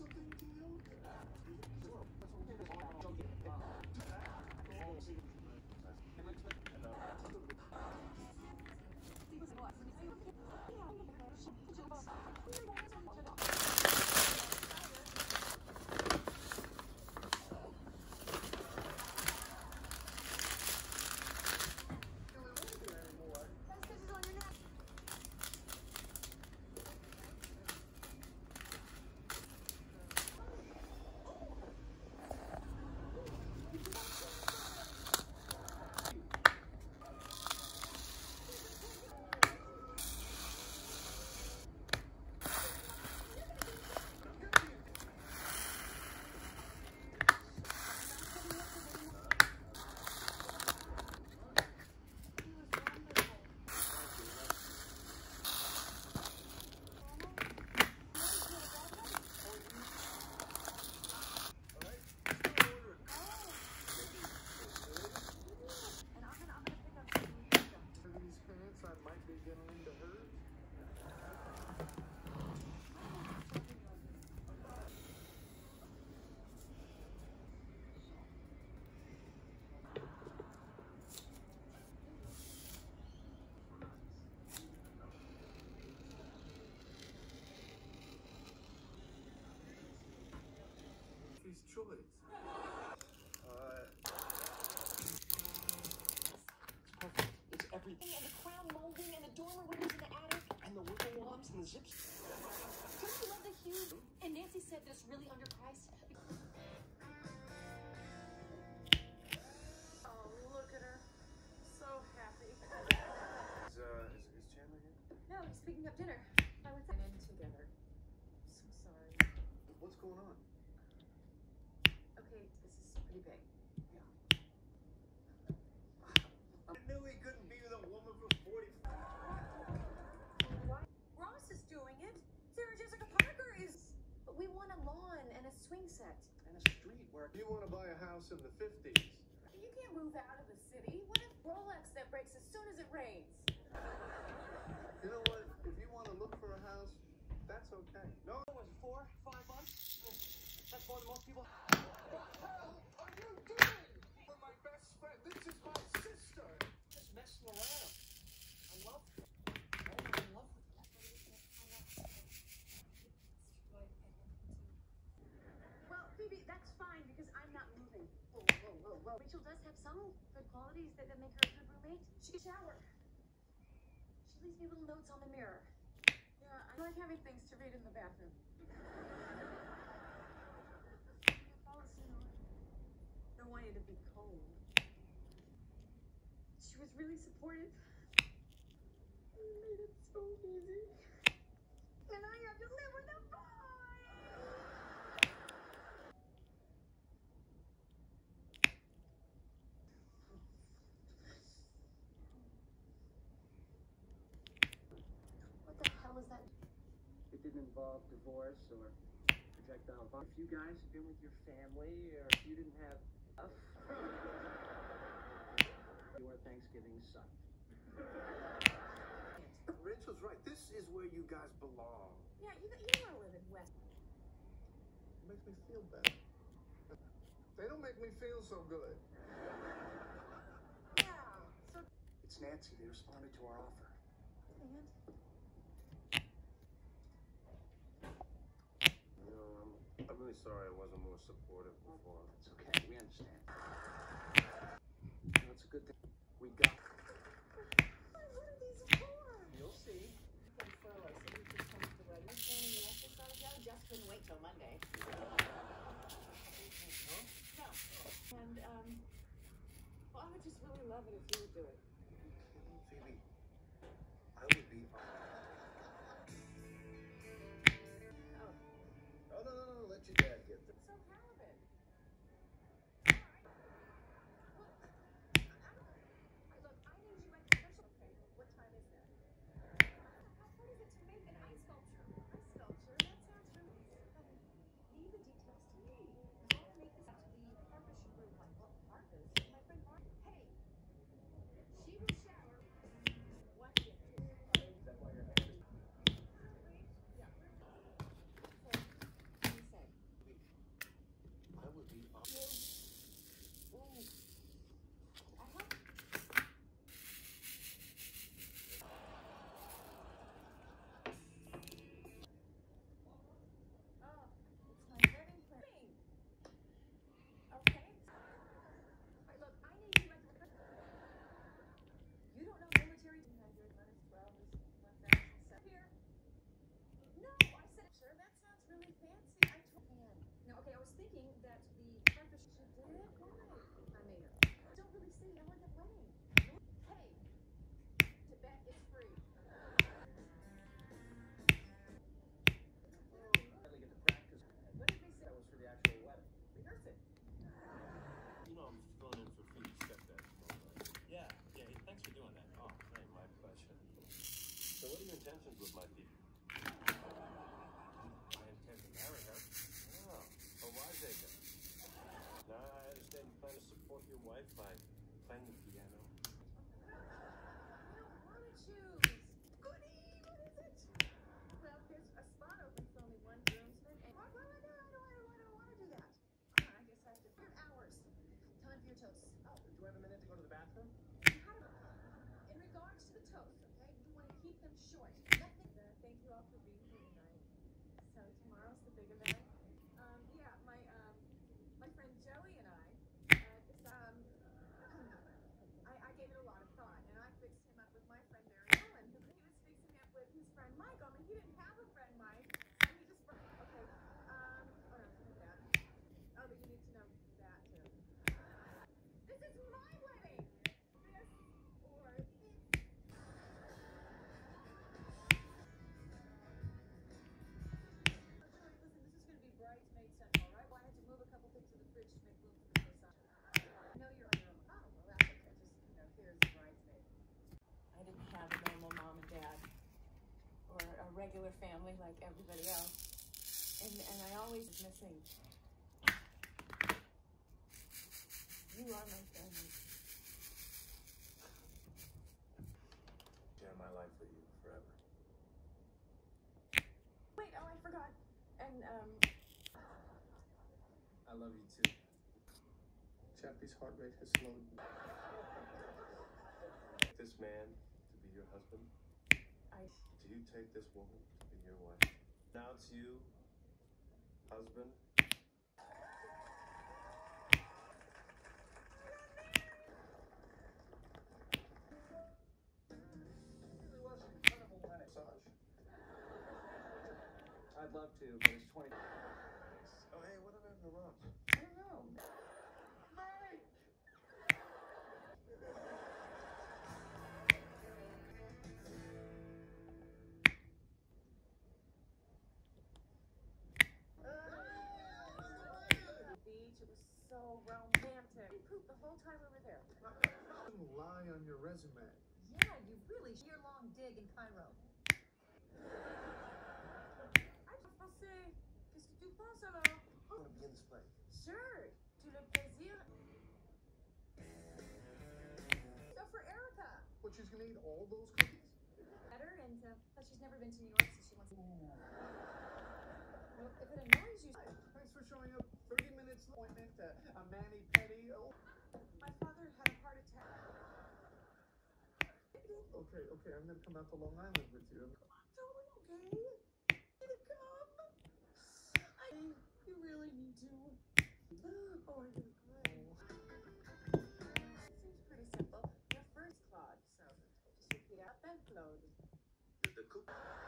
choice. It's everything, and the crown molding, and the dormer windows in the attic, and the wiggle woms and the zips. Don't you love the hue? And Nancy said that it's really underpriced. Oh, look at her. So happy. Is Chandler here? No, he's picking up dinner. I was in together. So sorry. What's going on? Okay, this is pretty big. I knew he couldn't be with a woman for 40. Why? Ross is doing it. Sarah Jessica Parker is. But we want a lawn and a swing set. And a street where you want to buy a house in the 50s. You can't move out of the city. What if Rolex that breaks as soon as it rains? You know what? If you want to look for a house, that's okay. No, What was it, 4, 5 months? That's more than most people. what the hell are you doing? You're my best friend. This is my sister. Just messing around. I love her. I'm in love with her. Well, Phoebe, that's fine because I'm not moving. Whoa, whoa, whoa, whoa. Rachel does have some good qualities that make her a good roommate. She can shower. She leaves me little notes on the mirror. Yeah, I like having things to read in the bathroom. I don't want you to be cold. She was really supportive. She made it so easy. And I have to live with a boy! What the hell is that? It didn't involve divorce or projectile violence. If you guys had been with your family, or if you didn't have enough, your Thanksgiving sucked. Rachel's right. This is where you guys belong. Yeah, you want to live in West. It makes me feel better. They don't make me feel so good. Yeah, so. It's Nancy. They responded to our offer. And? You know, I'm really sorry I wasn't more supportive before. It's okay. We understand. You know, it's a good thing we got. What are these for? You'll see. Just couldn't wait till Monday. No. And, well, I would just really love it if you would do it. Phoebe, I would be. Oh, No, let your dad get this. so have it. Look, I need you at the special. Okay, what time is that? How hard is it to make an ice sculpture? Ice sculpture? That sounds really. Leave the details to me. I'll make this out to the partnership group. Like, what partners? My friend Mark. Hey, she will shower. Watch it. Is that why you're bet is free. Finally get to practice. What did we say? That was for the actual wedding. Rehearse it. You know, I'm filling in for Phoebe's stepdad. Yeah, hey, thanks for doing that. Oh, hey, my pleasure. So what are your intentions with my Phoebe? I intend to marry her. Oh, a wiseacre. Now I understand you plan to support your wife by playing the piano. I don't want to choose. Goody, what is it? Well, there's a spot open for only one groomsman, and what? I don't want to do that. I guess I have to. 100 hours. Time for your toast. Oh, do I have a minute to go to the bathroom? In regards to the toast, okay, you want to keep them short. Nothing. Thank you all for being here tonight. So tomorrow's the big event. Yeah, my friend Joey and I gave it a lot of thought, and I fixed him up with my friend Barry Allen, who he was fixing me up with his friend Michael. I mean, he didn't have a friend Mike, so he just okay. Oh no, that. Oh, but you need to know that too. This is my wedding. This or this. Listen, this is going to be bridesmaid central, right? Well, I had to move a couple things in the fridge to make room for the croissant. I know you're on your own. Oh, well, that's okay. Just, here's the bridesmaid. I didn't have a normal mom and dad or a regular family like everybody else. And I always was missing. You are my family. Share my life with you forever. Wait, oh, I forgot. And, I love you too. Chappie's heart rate has slowed. This man to be your husband? Do you take this woman to be your wife? Now it's you, husband. Really was an incredible wedding. Massage. I'd love to, but it's 20. Oh, hey, what happened to Ross? I don't know. The beach, it was so romantic. We pooped the whole time we were there. Don't lie on your resume. Yeah, you really year-long dig in Cairo. I just want to say, qu'est-ce que tu penses alors? I want to be in this play. Sure, tout le plaisir. So for Erica. But she's gonna eat all those cookies? Better, and plus she's never been to New York, so she wants to. Well, if it annoys you. Thanks for showing up 30 minutes appointment a mani-pedi. Oh. My father had a heart attack. Okay, I'm gonna come out to Long Island with you. Totally okay. Gonna come. You really need to. Oh, I'm gonna cry. Seems pretty simple. Your first Claude, so just repeat out then Claude. The cook.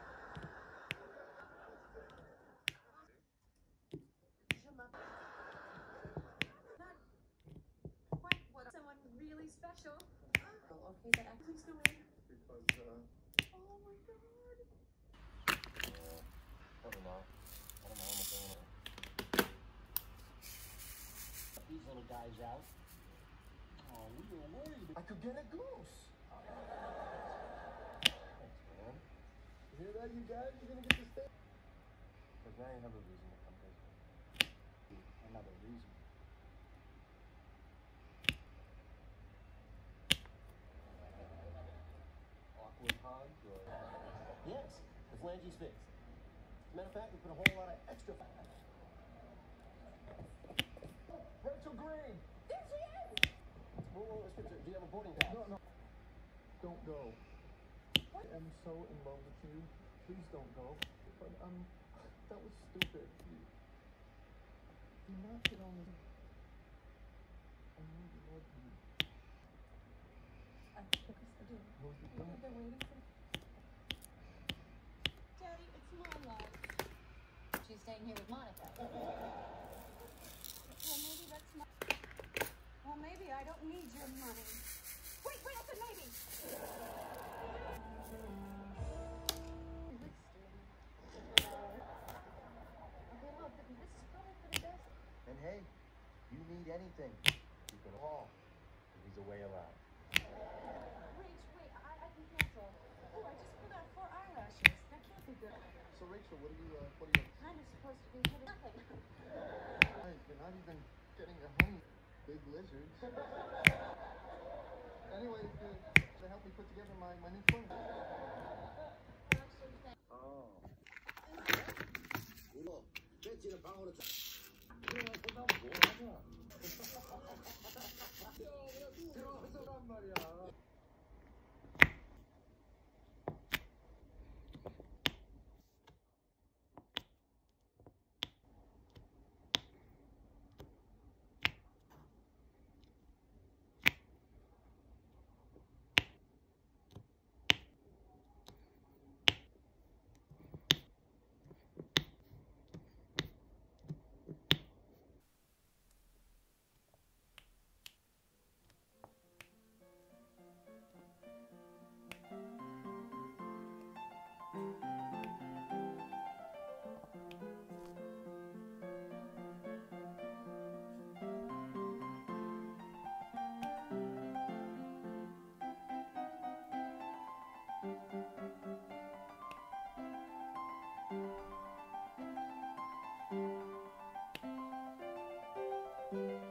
Je m'appelle. Not quite what someone really special. Oh, okay, that please go in. Because, Oh my God. Never mind. I don't know how much I want These little guys out. Oh, we were worried. I could get a goose. Thanks, man. you hear that, you guys? You're gonna get this thing. Because now you have a reason to come visit. Another reason. Awkward hug or... Yes, the flangey's fixed. As a matter of fact, we put a whole lot of extra fat. Rachel Green! There she is! Whoa, Spencer, do you have a boarding pass? No. Don't go. I am so in love with you. Please don't go. But, that was stupid. Do not get on this. I really love you. No, you don't. they're waiting for. Daddy, it's my life. She's staying here with Monica. Well, maybe that's not. Well, maybe I don't need your money. Wait, I said maybe! anything. You can all. He's a way allowed. Rach, wait, I can cancel. Oh, I just pulled out 4 eyelashes. That can't be good. So Rachel, what are you Kind of supposed to be hitting nothing. guys, you're not even getting your honey. Big lizards. Anyway, to help me put together my new phone. 어. 이거 배지를 방으로 자. 그러면 그다음 뭐 하냐? 들어가서란 말이야. Thank you.